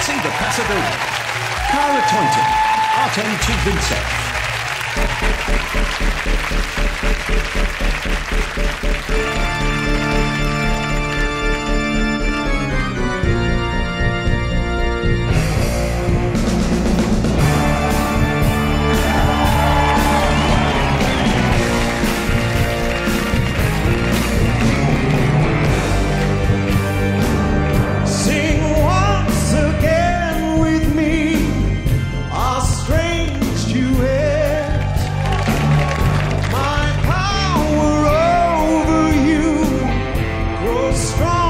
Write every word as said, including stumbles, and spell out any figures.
Betsy the Pasadena, Cara Toynton, Artem Sing once again with me, our strange duet. My power over you grows strong.